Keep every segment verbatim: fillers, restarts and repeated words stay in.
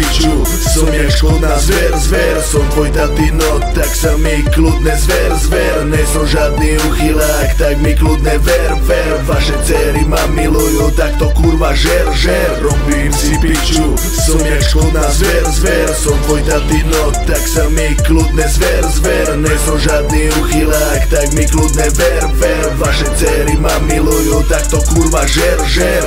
piču, som jak škodná zver, zver. Som tvoj tatino, tak sa mi kľudne zver, zver. Ne som žiadny uchylák, tak mi kľudne ver, ver. Vaše dcery ma milujú, tak to kurva žer, žer. Robím si piču, som jak škodná zver, zver. Som tvoj tatino, tak sa mi kľudne zver, zver. Ne som žiadny uchylák, tak mi kľudne ver, ver. Vaše dcery ma milujú, tak to kurva žer, žer.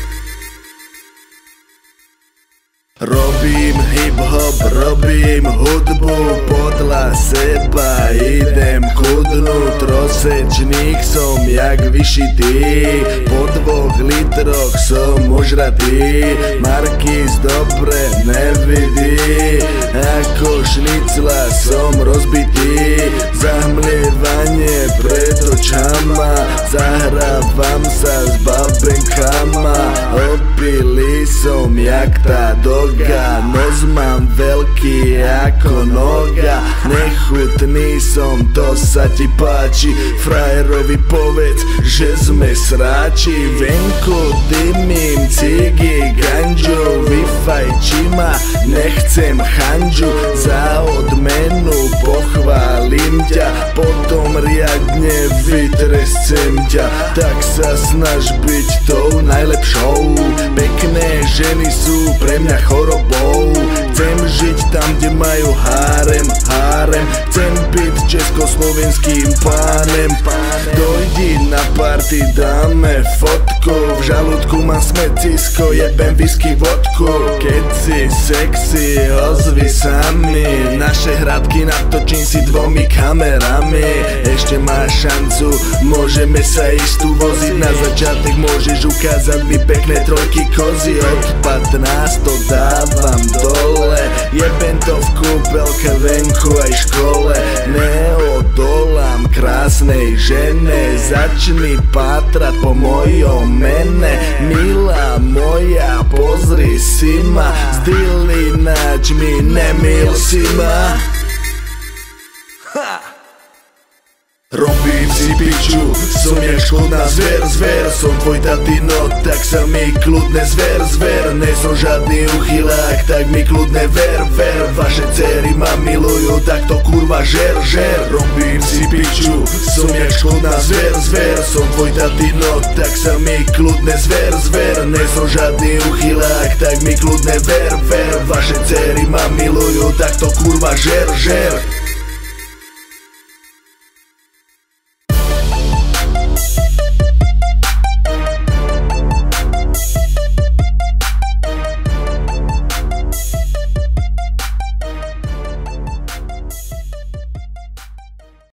Robím hip-hop, robím hudbu, podľa seba idem chudnúť. Trosečník som jak vyšitý, po dvoch litroch som ožratý. Markíz dobre nevidí, ako šnicla som rozbitý. Zahmlievanie pred očama, zahrávam sa s babenkama. Opilý som jak tá doga, nos mám veľký ako noga. Nechutný som, to sa ti páči, frajerovi povedz, že sme sráči. Venku dymím cigy, ganžu, vyfajči ma, nechcem chanžu. Za odmenu pochválim ťa, potom riadne vytrescem ťa. Tak sa snaž byť tou najlepšou, pekné ženy sú pre mňa chorobou. Chcem žiť tam, kde majú hárem, hárem. Chcem byť československým pánem. Dojdi na party, dáme fotku, v žalúdku mám smecisko, jebem whisky, vodku. Keď si sexy, ozvi sami, naše hradky natočím si dvomi kamerami. Ešte máš šancu, môžeme sa ísť tu voziť. Na začiatek môžeš ukázať mi pekné trojky kozy. Od pätnásť to dávam dole, jebem to v kúpelke, venku aj škole. Neodolám krásnej žene, začni pátrať po mojom mene. Milá moja, pozri si ma, zdýli nač mi, nemil si ma. Ha! Robím si piču, som jak škodná zver, zver. Som tvoj tatino, tak sa mi kľudne zver, zver. Ne som žiadny uchylák, tak mi kľudne ver, ver. Vaše dcery ma milujú, tak to kurva žer, žer. Robím si piču, som jak škodná zver, zver. Som tvoj tatino, tak sa mi kľudne zver, zver. Ne som žiadny uchylák, tak mi kľudne ver, ver. Vaše dcery ma milujú, tak to kurva žer, žer.